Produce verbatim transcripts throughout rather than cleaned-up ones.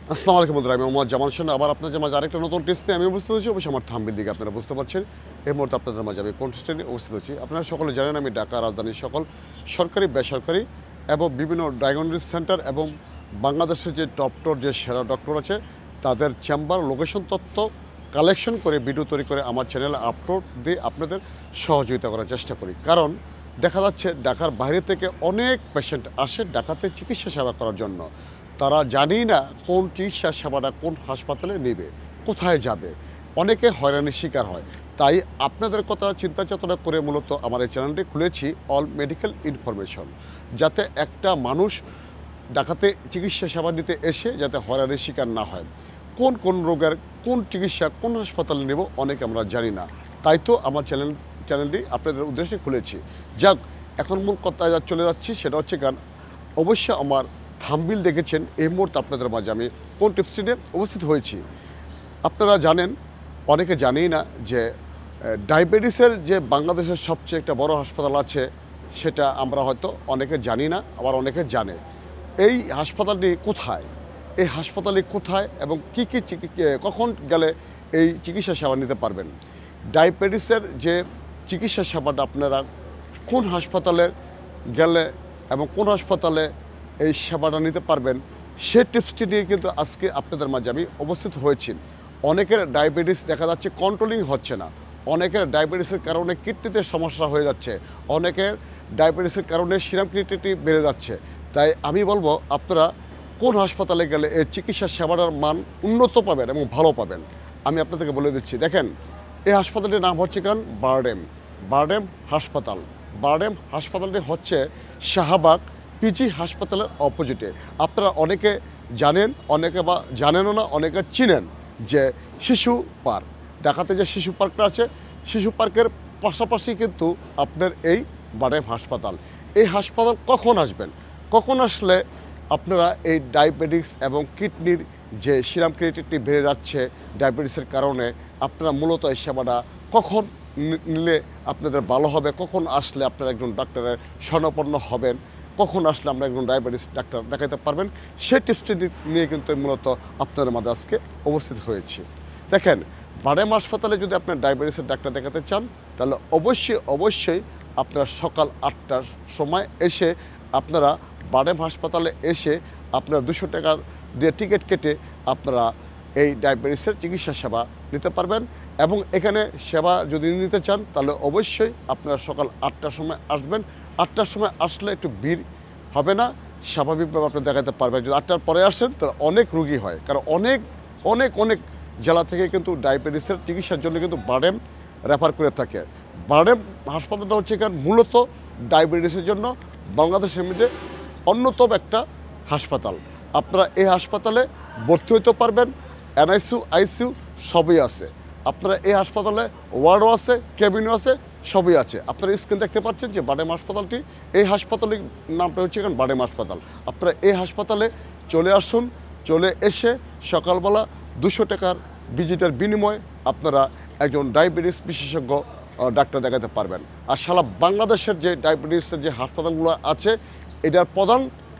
আসসালামু আলাইকুম বন্ধুরা, আমি মোহাম্মদ জামাল হোসেন আবার আপনাদের মাঝে আরেকটা নতুন টিপস নিয়ে আমি উপস্থিত হচ্ছি। অবশ্যই আমার থাম্বনেল দিকে আপনারা বুঝতে পারছেন এই মুহূর্তে আপনাদের মাঝে আমি কোন টিপসটা নিয়ে উপস্থিত হচ্ছি। আপনারা সকলে জানেন আমি ঢাকা রাজধানীর সকল সরকারি বেসরকারি এবং বিভিন্ন ডায়াগনস্টিক সেন্টার এবং বাংলাদেশের যে টপটর যে সেরা ডক্টর আছে তাদের চেম্বার লোকেশন তথ্য কালেকশন করে ভিডিও তৈরি করে আমার চ্যানেলে আপলোড দিয়ে আপনাদের সহযোগিতা করার চেষ্টা করি। কারণ দেখা যাচ্ছে ঢাকার বাইরে থেকে অনেক পেশেন্ট আসে ঢাকাতে চিকিৎসা সেবা করার জন্য। তারা জানি না কোন চিকিৎসা সেবাটা কোন হাসপাতালে নেবে, কোথায় যাবে, অনেকে হয়রানির শিকার হয়। তাই আপনাদের কথা চিন্তা চেতনা করে মূলত আমার এই চ্যানেলটি খুলেছি অল মেডিকেল ইনফরমেশন, যাতে একটা মানুষ ঢাকাতে চিকিৎসা সেবা নিতে এসে যাতে হয়রানির শিকার না হয়। কোন কোন রোগের কোন চিকিৎসা কোন হাসপাতালে নেব অনেকে আমরা জানি না, তাই তো আমার চ্যানেল চ্যানেলটি আপনাদের উদ্দেশ্যে খুলেছি। যাক, এখন মূল কথা চলে যাচ্ছি, সেটা হচ্ছে গান অবশ্যই আমার থাম্বনেল দেখেছেন এই মুহূর্তে আপনাদের মাঝে আমি কোন টিপসটি নিয়ে উপস্থিত হয়েছি। আপনারা জানেন, অনেকে জানেই না যে ডায়াবেটিসের যে বাংলাদেশের সবচেয়ে একটা বড় হাসপাতাল আছে, সেটা আমরা হয়তো অনেকে জানি না, আবার অনেকে জানে। এই হাসপাতালটি কোথায়, এই হাসপাতালে কোথায় এবং কী কী কখন গেলে এই চিকিৎসা সেবা নিতে পারবেন। ডায়াবেটিসের যে চিকিৎসা সেবাটা আপনারা কোন হাসপাতালে গেলে এবং কোন হাসপাতালে এই সেবাটা নিতে পারবেন, সে টিপসটি নিয়ে কিন্তু আজকে আপনাদের মাঝে আমি উপস্থিত হয়েছি। অনেকের ডায়াবেটিস দেখা যাচ্ছে কন্ট্রোলিং হচ্ছে না, অনেকের ডায়াবেটিসের কারণে কিডনিতে সমস্যা হয়ে যাচ্ছে, অনেকের ডায়াবেটিসের কারণে সিরাম ক্রিয়েটিনিটি বেড়ে যাচ্ছে। তাই আমি বলবো আপনারা কোন হাসপাতালে গেলে এই চিকিৎসা সেবাটার মান উন্নত পাবেন এবং ভালো পাবেন আমি আপনাদেরকে বলে দিচ্ছি। দেখেন, এই হাসপাতালটির নাম হচ্ছে কারণ বারডেম বারডেম হাসপাতাল। বারডেম হাসপাতালটি হচ্ছে শাহবাগ পিজি হাসপাতালের অপোজিটে। আপনারা অনেকে জানেন, অনেকে বা জানেনও না, অনেকে চিনেন যে শিশু পার্ক, ঢাকাতে যে শিশু পার্কটা আছে, শিশু পার্কের পাশাপাশি কিন্তু আপনার এই বারডেম হাসপাতাল। এই হাসপাতাল কখন আসবেন, কখন আসলে আপনারা এই ডায়াবেটিস এবং কিডনির যে সিরাম ক্রিয়েটিনিটি বেড়ে যাচ্ছে ডায়াবেটিসের কারণে, আপনারা মূলত এই সেবাটা কখন নিলে আপনাদের ভালো হবে, কখন আসলে আপনারা একজন ডাক্তারের শরণাপন্ন হবেন, কখন আসলে আমরা একজন ডায়াবেটিস ডাক্তার দেখাতে পারবেন, সেই টিপসটি নিয়ে কিন্তু মূলত আপনাদের মাঝে আজকে উপস্থিত হয়েছি। দেখেন, বারডেম হাসপাতালে যদি আপনার ডায়াবেটিসের ডাক্তার দেখাতে চান, তাহলে অবশ্যই অবশ্যই আপনারা সকাল আটটার সময় এসে আপনারা বারডেম হাসপাতালে এসে আপনারা দুশো টাকা দিয়ে টিকিট কেটে আপনারা এই ডায়াবেটিসের চিকিৎসা সেবা নিতে পারবেন। এবং এখানে সেবা যদি নিতে চান তাহলে অবশ্যই আপনারা সকাল আটটার সময় আসবেন। আটটার সময় আসলে একটু ভিড় হবে না, স্বাভাবিকভাবে আপনি দেখাতে পারবেন। যদি আটটার পরে আসেন তাহলে অনেক রুগী হয়, কারণ অনেক অনেক অনেক জেলা থেকে কিন্তু ডায়াবেটিসের চিকিৎসার জন্য কিন্তু বারডেম রেফার করে থাকে। বারডেম হাসপাতালটা হচ্ছে এখানে মূলত ডায়াবেটিসের জন্য বাংলাদেশের মধ্যে অন্যতম একটা হাসপাতাল। আপনারা এই হাসপাতালে ভর্তি হইতে পারবেন, এনআইসিউ আইসিউ সবই আছে। আপনারা এই হাসপাতালে ওয়ার্ডও আছে, কেবিনও আছে, সবই আছে। আপনারা স্ক্রিন দেখতে পাচ্ছেন যে বারডেম হাসপাতালটি, এই হাসপাতালের নামটা হচ্ছে এখন বারডেম হাসপাতাল। আপনারা এই হাসপাতালে চলে আসুন, চলে এসে সকালবেলা দুশো টাকার ভিজিটের বিনিময়ে আপনারা একজন ডায়াবেটিস বিশেষজ্ঞ ডাক্তার দেখাতে পারবেন। আর সারা বাংলাদেশের যে ডায়াবেটিসের যে হাসপাতালগুলো আছে, এটার প্রধান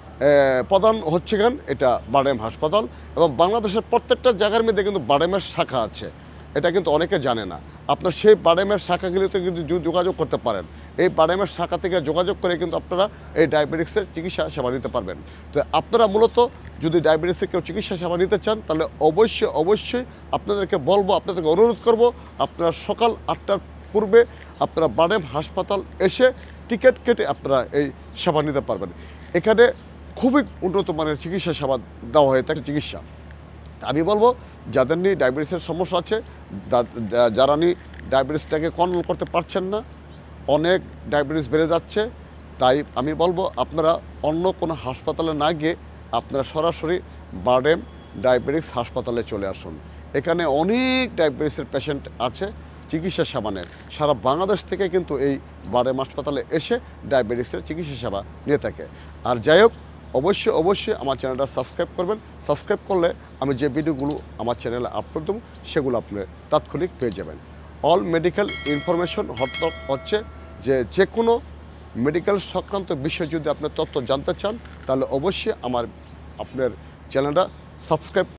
প্রধান হচ্ছে গান এটা বারডেম হাসপাতাল। এবং বাংলাদেশের প্রত্যেকটা জায়গার মধ্যে কিন্তু বারডেমের শাখা আছে, এটা কিন্তু অনেকে জানে না। আপনার সেই বারডেমের শাখাগুলিতে কিন্তু যোগাযোগ করতে পারেন। এই বারডেমের শাখা থেকে যোগাযোগ করে কিন্তু আপনারা এই ডায়াবেটিসের চিকিৎসা সেবা নিতে পারবেন। তো আপনারা মূলত যদি ডায়াবেটিসের কেউ চিকিৎসা সেবা নিতে চান তাহলে অবশ্যই অবশ্যই আপনাদেরকে বলবো, আপনাদেরকে অনুরোধ করব, আপনারা সকাল আটটার পূর্বে আপনারা বারডেম হাসপাতাল এসে টিকিট কেটে আপনারা এই সেবা নিতে পারবেন। এখানে খুবই উন্নত মানের চিকিৎসা সেবা দেওয়া হয়ে থাকে। চিকিৎসা আমি বলবো, যাদের নিয়ে ডায়াবেটিসের সমস্যা আছে, যারা নিয়ে ডায়াবেটিসটাকে কন্ট্রোল করতে পারছেন না, অনেক ডায়াবেটিস বেড়ে যাচ্ছে, তাই আমি বলবো আপনারা অন্য কোনো হাসপাতালে না গিয়ে আপনারা সরাসরি বারডেম ডায়াবেটিস হাসপাতালে চলে আসুন। এখানে অনেক ডায়াবেটিসের পেশেন্ট আছে, চিকিৎসা সেবা নেয়। সারা বাংলাদেশ থেকে কিন্তু এই বারডেম হাসপাতালে এসে ডায়াবেটিসের চিকিৎসা সেবা নিয়ে থাকে। আর যাই হোক, অবশ্যই অবশ্যই আমার চ্যানেলটা সাবস্ক্রাইব করবেন। সাবস্ক্রাইব করলে আমি যে ভিডিওগুলো আমার চ্যানেলে আপলোড দেবো সেগুলো আপনি তাৎক্ষণিক পেয়ে যাবেন। অল মেডিকেল ইনফরমেশন হচ্ছে যে যে কোনো মেডিকেল সংক্রান্ত বিষয় যদি আপনি তথ্য জানতে চান তাহলে অবশ্যই আমার আপনার চ্যানেলটা সাবস্ক্রাইব